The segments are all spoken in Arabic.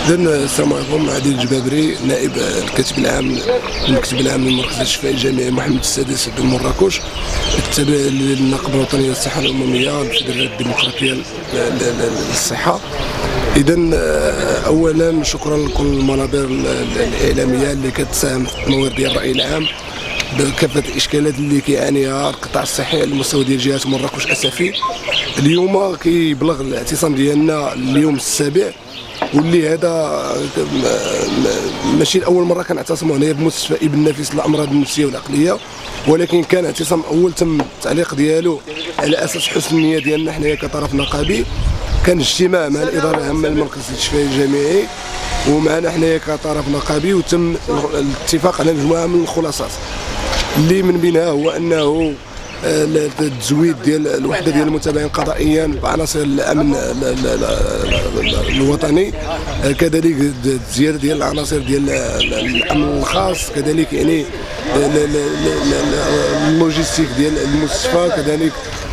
إذن السلام عليكم. عادل الجبابري، نائب الكاتب العام للمركز الشفائي الجامعي محمد السادس بمراكش، التابع للنقابة الوطنية للصحة العمومية الفيدرالية الديمقراطية للصحة. إذن أولا شكرا لكل المنابر الإعلامية اللي كتساهم في التنوير ديال الرأي العام بكافة الإشكالات اللي كيعانيها القطاع الصحي على مستوى ديال جهة مراكش أسفي. اليوم كيبلغ الاعتصام ديالنا اليوم السابع، واللي هذا ماشي الاول مره كنعتصموا هنايا بمستشفى ابن نافس للامراض النفسيه والعقليه، ولكن كان اعتصام اول تم التعليق ديالو على اساس حسن النيه ديالنا حنايا كطرف نقابي. كان اجتماع مع الاداره العامه للمركز الشفائي الجامعي ومعنا حنايا كطرف نقابي، وتم الاتفاق على مجموعه من الخلاصات اللي من بينها هو انه التزويد ديال الوحده ديال المتابعين قضائيا بعناصر الامن الوطني، كذلك الزياده ديال العناصر ديال الامن الخاص، كذلك يعني اللوجيستيك ديال المستشفى، كذلك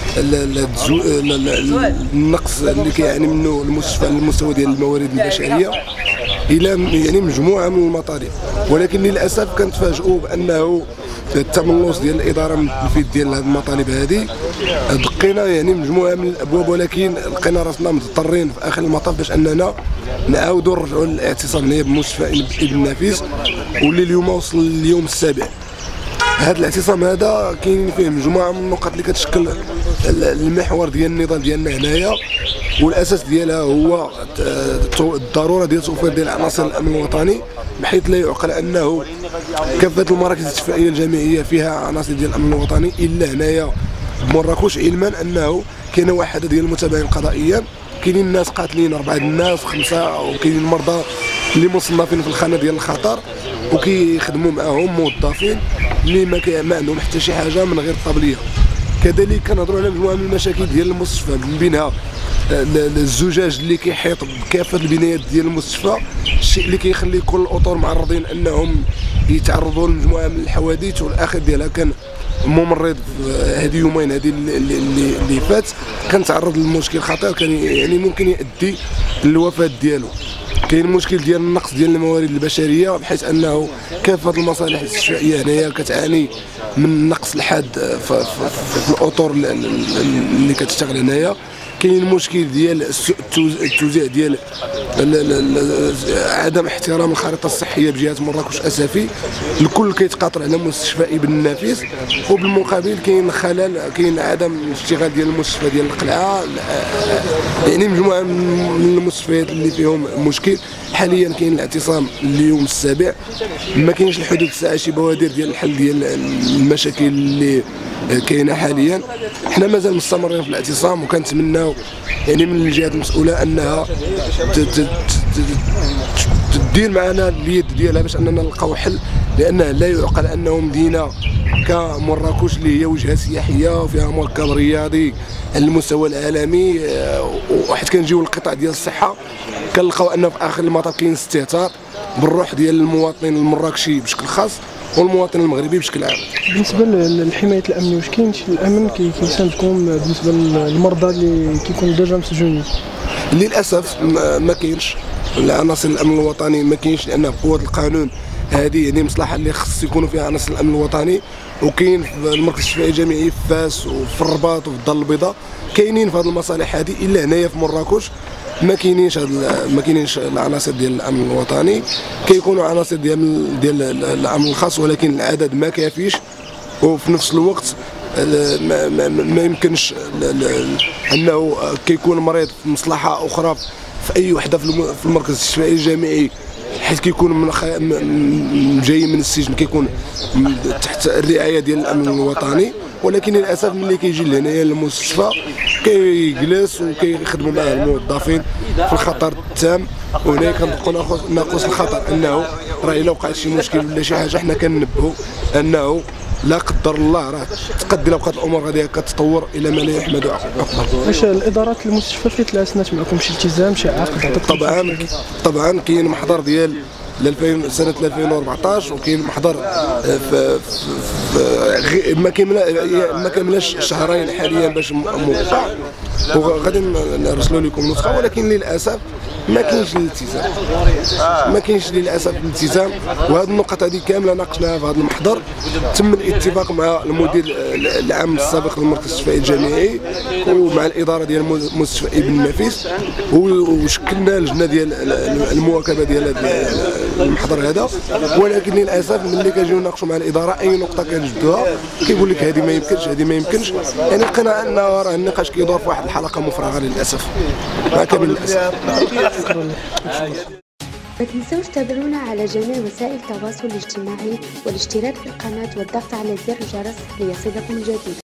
النقص اللي كيعاني منه المستشفى على المستوى ديال الموارد البشريه الى يعني مجموعه من المطالب. ولكن للاسف كنتفاجئوا بانه التملص ديال الاداره من التنفيذ ديال هذه المطالب هذه. دقينا يعني مجموعه من الابواب، ولكن لقينا راسنا مضطرين في اخر المطاف باش اننا نعاودوا نرجعوا للاعتصام هنا بمستشفى ابن نافس، واللي اليوم وصل لليوم السابع. هذا الاعتصام هذا كاين فيه مجموعه من النقط اللي كتشكل المحور ديال النضال ديالنا هنايا، والاساس ديالها هو الضروره ديال توفير ديال عناصر الامن الوطني، بحيث لا يعقل انه كافه المراكز الشفائيه الجامعيه فيها عناصر ديال الامن الوطني الا هنايا بمراكش، علما انه كاينه واحده ديال المتابعين قضائيا، كاينين الناس قاتلين 4 الناس 5، وكاينين المرضى اللي مصنفين في الخانه ديال الخطر وكيخدموا معاهم موظفين اللي ما عندهم حتى شي حاجه من غير الطبليه. كذلك كنهضروا على مجموعه من المشاكل ديال المستشفى، من بينها الزجاج اللي كيحيط بكافه البنايات ديال المستشفى، الشيء اللي كيخلي كل الاطر معرضين انهم يتعرضوا لمجموعه من الحوادث. والاخر ديالها كان ممرض هذه يومين هذه اللي فات كان تعرض لمشكل خطير كان يعني ممكن يؤدي للوفاه ديالو. كاين مشكل ديال النقص ديال الموارد البشريه، بحيث انه كافه المصالح الاستشفائيه هنايا كتعاني من نقص الحاد في الاطر اللي كتشتغل هنايا. كاين مشكل ديال التوزيع ديال عدم احترام الخريطه الصحيه بجهه مراكش اسفي، الكل كيتقاطر على مستشفى ابن نافس، وبالمقابل كاين خلل، كاين عدم اشتغال ديال المستشفى ديال القلعه، يعني مجموعه من المستشفيات اللي فيهم مشكل. حاليا كاين الاعتصام اليوم السابع، ما كاينش لحدود الساعه شي بوادر ديال الحل ديال المشاكل اللي كاينه حاليا. حنا مازال مستمرين في الاعتصام، وكنتمناو يعني من الجهات المسؤوله انها تدير معنا اليد ديالها باش اننا نلقاو حل، لانه لا يعقل انه مدينه كمراكش اللي هي وجهه سياحيه وفيها مركز رياضي على المستوى العالمي، وحيت كنجيو للقطاع ديال الصحه كنلقاو انه في اخر المطاف كاين استهتار بالروح ديال المواطن المراكشي بشكل خاص والمواطن المغربي بشكل عام. بالنسبه لحمايه الامن، واش كاين شي الامن كيساندكم بالنسبه للمرضى اللي كيكونوا ديجا مسجونين؟ للاسف ما كاينش العناصر الامن الوطني، ما كاينش، لان قوه القانون هذه يعني مصلحه اللي خص يكونوا فيها عناصر الامن الوطني. وكاين في المركز الشفائي الجامعي في فاس وفي الرباط وفي الدار البيضاء كاينين في هذه المصالح هذه، الا هنايا في مراكش ما كاينينش العناصر ديال الامن الوطني، كيكونوا عناصر ديال الامن الخاص، ولكن العدد ما كافيش. وفي نفس الوقت ما يمكنش انه كيكون مريض في مصلحه اخرى في اي وحده في المركز الشفائي الجامعي، حيت كيكون جاي من السجن كيكون تحت الرعايه ديال الامن الوطني. ولكن للاسف ملي كيجي لهنايا للمستشفى كيجلس وكيخدموا معاه الموظفين في الخطر التام، وهنا كنبقوا ناقص الخطر انه راه الا وقعت شي مشكل ولا شي حاجه حنا كننبهوا انه لا قدر الله راه تقد الا بقات الامور غادي كتطور الى ما لا يحمد عقباه. واش الادارات المستشفى فيه تلاسنت معكم شي التزام شي عقد؟ طبعا كاين محضر ديال سنه 2014، وكاين محضر ما كاملاش شهرين حاليا باش موقع، وغادي نرسلوا لكم نسخه، ولكن للاسف ما كاينش الالتزام، ما كاينش للاسف الالتزام. وهذه النقط هذه كامله ناقشناها في هذا المحضر. تم الاتفاق مع المدير العام السابق للمركز الشفائي الجامعي ومع الاداره ديال مستشفى ابن نفيس، وشكلنا لجنه ديال المواكبه ديال هذا المحضر هذا. ولكن للاسف ملي كنجيو نناقشوا مع الاداره اي نقطه كنجبدوها كيقول لك هذه ما يمكنش، هذه ما يمكنش. يعني لقينا ان راه النقاش كيدور في واحد الحلقه مفرغه للاسف، مع كامل الاسف. ما تنسوش تابعونا على جميع وسائل التواصل الاجتماعي والاشتراك في القناة والضغط على زر الجرس ليصلكم الجديد.